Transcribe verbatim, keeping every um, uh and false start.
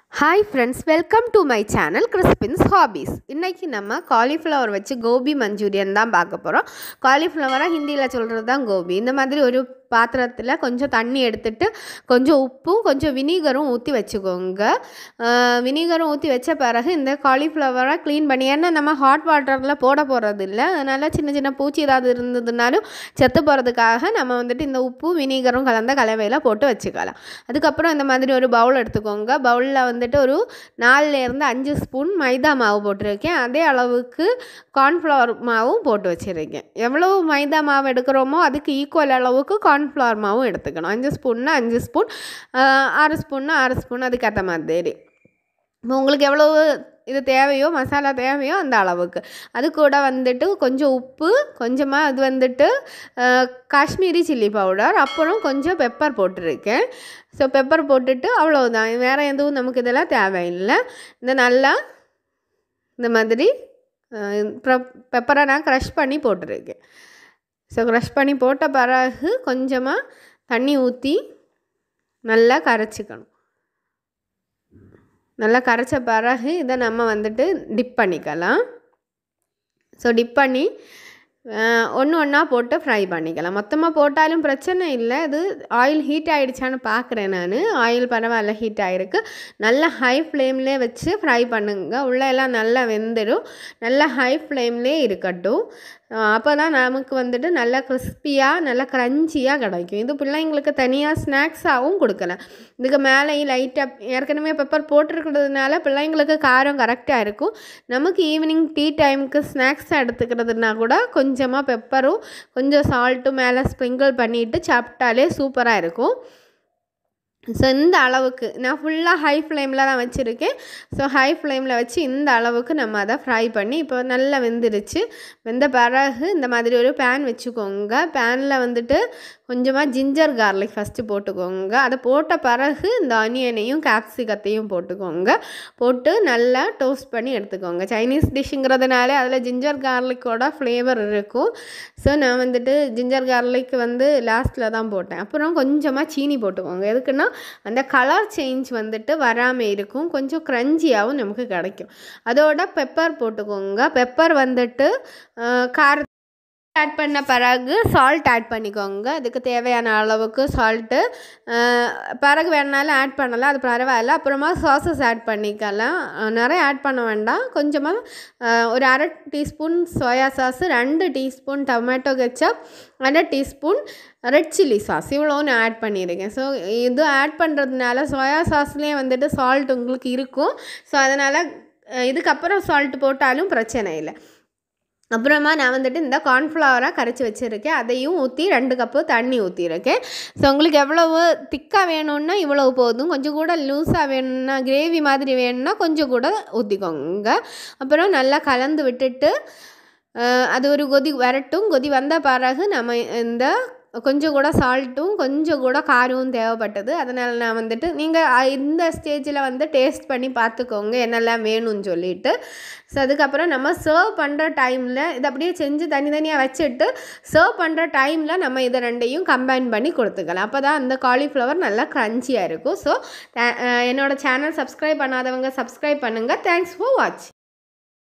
Hi friends, welcome to my channel Crispin's Hobbies. இன்னைக்கு நம்ம cauliflower வச்சு கோபி மஞ்சூரியன் தான் பார்க்க போகிறோம். காலிஃப்ளவரை ஹிந்தியில் சொல்கிறது தான் கோபி. இந்த மாதிரி ஒரு பாத்திரத்தில் கொஞ்சம் தண்ணி எடுத்துட்டு கொஞ்சம் உப்பும் கொஞ்சம் வினிகரும் ஊற்றி வச்சுக்கோங்க. வினிகரும் ஊற்றி வச்ச பிறகு இந்த காலிஃப்ளவரை க்ளீன் பண்ணி, ஏன்னா நம்ம ஹாட் வாட்டரில் போட போகிறது இல்லை, அதனால் சின்ன சின்ன பூச்சி ஏதாவது இருந்ததுனாலும் செத்து போகிறதுக்காக நம்ம வந்துட்டு இந்த உப்பும் வினிகரும் கலந்த கலவையில் போட்டு வச்சுக்கலாம். அதுக்கப்புறம் இந்த மாதிரி ஒரு பவுல் எடுத்துக்கோங்க. பவுலில் வந்துட்டு ஒரு நாலுலேருந்து அஞ்சு ஸ்பூன் மைதா மாவு போட்டிருக்கேன். அதே அளவுக்கு கார்ன்ஃப்ளவர் மாவும் போட்டு வச்சுருக்கேன். எவ்வளோ மைதா மாவு எடுக்கிறோமோ அதுக்கு ஈக்குவல் அளவுக்கு கார்ன்ஃப்ளவர் மாவும் எடுத்துக்கணும். அஞ்சு ஸ்பூன்னா அஞ்சு ஸ்பூன், ஆறு ஸ்பூன்னா ஆறு ஸ்பூன், அதுக்கேற்ற மாதிரி. இப்போ உங்களுக்கு எவ்வளோ இது தேவையோ, மசாலா தேவையோ அந்த அளவுக்கு. அது கூட வந்துட்டு கொஞ்சம் உப்பு, கொஞ்சமாக அது வந்துட்டு காஷ்மீரி சில்லி பவுடர், அப்புறம் கொஞ்சம் பெப்பர் போட்டிருக்கேன். ஸோ பெப்பர் போட்டுட்டு அவ்வளோதான், வேறு எதுவும் நமக்கு இதெல்லாம் தேவையில்லை. இந்த நல்லா இந்த மாதிரி பெப்பரை நான் க்ரஷ் பண்ணி போட்டிருக்கேன். ஸோ க்ரஷ் பண்ணி போட்ட பிறகு கொஞ்சமாக தண்ணி ஊற்றி நல்லா கரைச்சிக்கணும். நல்லா கரைச்ச பிறகு இதை நம்ம வந்துட்டு டிப் பண்ணிக்கலாம். ஸோ டிப் பண்ணி ஒன்று ஒன்றா போட்டு ஃப்ரை பண்ணிக்கலாம். மொத்தமாக போட்டாலும் பிரச்சனை இல்லை. இது ஆயில் ஹீட் ஆகிடுச்சான்னு பார்க்குறேன் நான். ஆயில் பரவாயில்ல, ஹீட் ஆகிருக்கு. நல்லா ஹை ஃப்ளேம்லே வச்சு ஃப்ரை பண்ணுங்க. உள்ளே எல்லாம் நல்லா வெந்துடும். நல்லா ஹை ஃப்ளேம்லே இருக்கட்டும். அப்போ தான் நமக்கு வந்துட்டு நல்லா கிறிஸ்பியாக நல்லா க்ரன்ச்சியாக கிடைக்கும். இது பிள்ளைங்களுக்கு தனியாக ஸ்நாக்ஸாகவும் கொடுக்கலாம். இதுக்கு மேலே லைட்டாக ஏற்கனவே பெப்பர் போட்டிருக்கிறதுனால பிள்ளைங்களுக்கு காரம் கரெக்டாக இருக்கும். நமக்கு ஈவினிங் டீ டைமுக்கு ஸ்நாக்ஸ் எடுத்துக்கிறதுனா கூட கொஞ்சமாக பெப்பரும் கொஞ்சம் சால்ட்டும் மேலே ஸ்ப்ரிங்கிள் பண்ணிவிட்டு சாப்பிட்டாலே சூப்பராக இருக்கும். ஸோ இந்த அளவுக்கு நான் ஃபுல்லாக ஹை ஃப்ளேமில் தான் வச்சுருக்கேன். ஸோ ஹை ஃப்ளேமில் வச்சு இந்த அளவுக்கு நம்ம அதை ஃப்ரை பண்ணி, இப்போ நல்லா வெந்துருச்சு. வெந்த பிறகு இந்த மாதிரி ஒரு பேன் வச்சுக்கோங்க. பேனில் வந்துட்டு கொஞ்சமாக ஜிஞ்சர் கார்லிக் ஃபஸ்ட்டு போட்டுக்கோங்க. அதை போட்ட பிறகு இந்த ஆனியனையும் கேப்சிகத்தையும் போட்டுக்கோங்க. போட்டு நல்லா டோஸ்ட் பண்ணி எடுத்துக்கோங்க. சைனீஸ் டிஷ்ஷுங்கிறதுனால அதில் ஜிஞ்சர் கார்லிக்கோட ஃப்ளேவர் இருக்கும். ஸோ நான் வந்துட்டு ஜிஞ்சர் கார்லிக் வந்து லாஸ்ட்டில் தான் போட்டேன். அப்புறம் கொஞ்சமாக சீனி போட்டுக்கோங்க. எதுக்குன்னா அந்த கலர் சேஞ்ச் வந்துட்டு வராமல் இருக்கும், கொஞ்சம் க்ரன்ச்சியாகவும் நமக்கு கிடைக்கும். அதோட பெப்பர் போட்டுக்கோங்க. பெப்பர் வந்துட்டு கார ஆட் பண்ண பிறகு சால்ட் ஆட் பண்ணிக்கோங்க. அதுக்கு தேவையான அளவுக்கு சால்ட்டு பிறகு வேணாலும் ஆட் பண்ணலாம், அது பரவாயில்ல. அப்புறமா சாஸஸ் ஆட் பண்ணிக்கலாம். நிறைய ஆட் பண்ண வேண்டாம். கொஞ்சமாக ஒரு அரை டீஸ்பூன் சோயா சாஸு, ரெண்டு டீஸ்பூன் டொமேட்டோ கெச்சப், அரை டீஸ்பூன் ரெட் சில்லி சாஸ், இவ்வளோ நான் ஆட் பண்ணியிருக்கேன். ஸோ இது ஆட் பண்ணுறதுனால சோயா சாஸ்லேயே வந்துட்டு சால்ட் உங்களுக்கு இருக்கும். ஸோ அதனால் இதுக்கப்புறம் சால்ட் போட்டாலும் பிரச்சனை இல்லை. அப்புறமா நான் வந்துட்டு இந்த கார்ன்ஃப்ளவராக கரைச்சி வச்சுருக்கேன். அதையும் ஊற்றி ரெண்டு கப்பு தண்ணி ஊற்றிருக்கேன். ஸோ உங்களுக்கு எவ்வளவு திக்காக வேணும்னா இவ்வளவு போதும். கொஞ்சம் கூட லூஸாக வேணும்னா, கிரேவி மாதிரி வேணும்னா கொஞ்சம் கூட ஊற்றிக்கோங்க. அப்புறம் நல்லா கலந்து விட்டுட்டு அது ஒரு கொதி வரட்டும். கொதி வந்த பிறகு நம்ம இந்த கொஞ்சம் கூட சால்ட்டும் கொஞ்சம் கூட காரமும் தேவைப்பட்டது. அதனால் நான் வந்துட்டு நீங்கள் இந்த ஸ்டேஜில் வந்து டேஸ்ட் பண்ணி பார்த்துக்கோங்க என்னெல்லாம் வேணும்னு சொல்லிவிட்டு. ஸோ அதுக்கப்புறம் நம்ம சர்வ் பண்ணுற டைமில் இதை அப்படியே செஞ்சு தனித்தனியாக வச்சுட்டு சர்வ் பண்ணுற டைமில் நம்ம இதை ரெண்டையும் கம்பைன் பண்ணி கொடுத்துக்கலாம். அப்போ தான் அந்த காலிஃப்ளவர் நல்லா க்ரன்ச்சியாக இருக்கும். ஸோ என்னோடய சேனல் சப்ஸ்கிரைப் பண்ணாதவங்க சப்ஸ்கிரைப் பண்ணுங்கள். Thanks for watch.